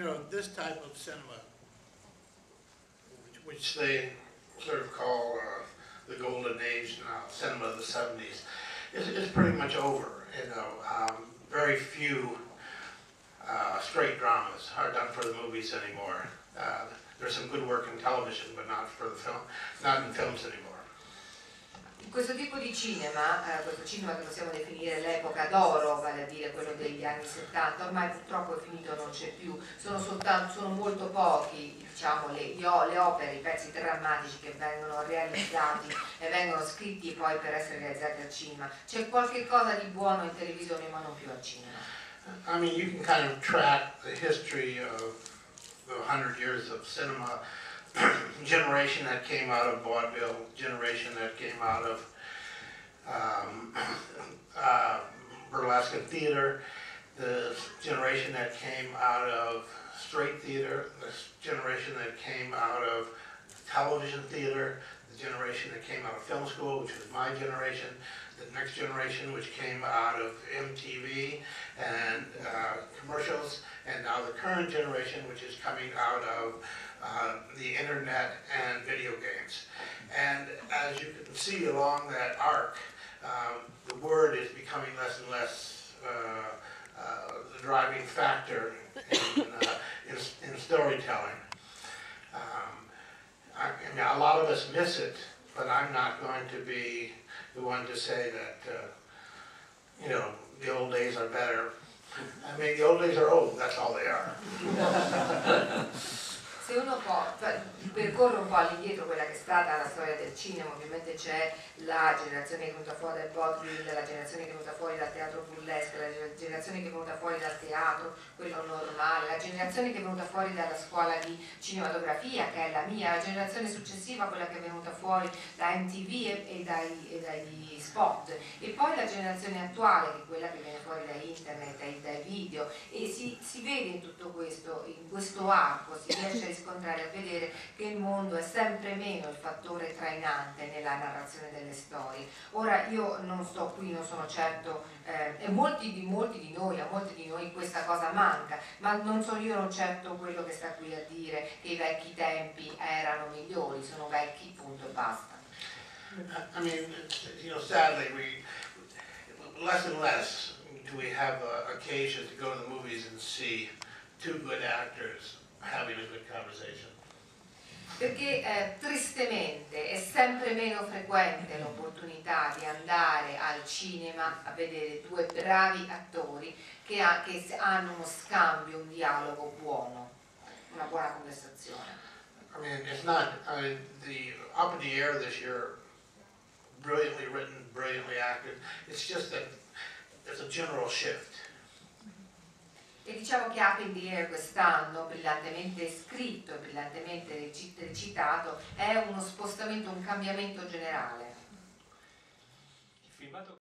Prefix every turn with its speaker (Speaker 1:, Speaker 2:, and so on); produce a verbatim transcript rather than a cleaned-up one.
Speaker 1: know, this type of cinema, which,
Speaker 2: which they sort of call uh, the golden age now, cinema of the seventies, is, is pretty much over. You know, um, very few uh, straight dramas are done for the movies anymore. Uh, there's some good work in television, but not for the film, not in films anymore.
Speaker 3: Questo tipo di cinema, eh, questo cinema che possiamo definire l'epoca d'oro, vale a dire quello degli anni settanta, ormai purtroppo è finito, non c'è più, sono, soltanto, sono molto pochi, diciamo, le, le opere, i pezzi drammatici che vengono realizzati e vengono scritti poi per essere realizzati al cinema. C'è qualche cosa di buono in televisione ma non più al cinema.
Speaker 2: I mean, you can kind of track the history of the hundred years of cinema. Generation that came out of vaudeville, generation that came out of um, uh, burlesque and theater, the generation that came out of straight theater, the generation that came out of television theater, the generation that came out of film school, which was my generation, the next generation which came out of M T V and uh, commercials, and now the current generation which is coming out of uh, the internet and video games. And as you can see along that arc, um, the word is becoming less and less uh, uh, the driving factor in, uh, in, in storytelling. Um, I, I mean, a lot of us miss it, but I'm not going to be the one to say that, uh, you know, the old days are better. I mean, the old days are old, that's all they are.
Speaker 3: Se uno può, percorre un po' all'indietro quella che è stata la storia del cinema, ovviamente c'è la generazione che è venuta fuori dal vaudeville, la generazione che è venuta fuori dal teatro burlesque, la generazione che è venuta fuori dal teatro, quello normale, la generazione che è venuta fuori dalla scuola di cinematografia, che è la mia, la generazione successiva, quella che è venuta fuori da M T V e, e, dai, e dagli spot, e poi la generazione attuale, che è quella che viene fuori da internet, dai, dai video, e si, si vede in tutto questo, in questo arco, si riesce a riscontrare, a vedere che il mondo è sempre meno il fattore trainante nella narrazione delle storie. Ora io non sto qui, non sono certo, eh, e molti di, molti di noi, a molti di noi questa cosa manca, ma non sono io non certo quello che sta qui a dire che i vecchi tempi erano migliori, sono vecchi, punto e basta.
Speaker 2: I mean, you know, sadly, we less and less do we have uh, occasion to go to the movies and see two good actors having a good conversation.
Speaker 3: Perché eh, tristemente è sempre meno frequente l'opportunità di andare al cinema a vedere due bravi attori che, ha, che hanno uno scambio, un dialogo buono, una buona conversazione.
Speaker 2: I mean, it's not, I mean, the Up in the Air this year, brilliantly written, brilliantly acted, it's just that there's a general shift.
Speaker 3: E diciamo che Up in the Air quest'anno, brillantemente scritto e brillantemente recitato, è uno spostamento, un cambiamento generale.